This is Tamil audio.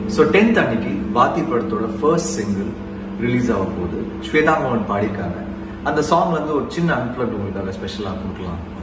So 10th அன்னைக்கு வாத்தி படத்தோட ஃபர்ஸ்ட் சிங்கிள் ரிலீஸ் ஆக போகுது. ஸ்வேதா மோகன் பாடியிருக்காங்க. அந்த சாங் வந்து ஒரு சின்ன அன்பிளக்ட் உங்களுக்காக ஸ்பெஷலாக கொடுக்கலாம்.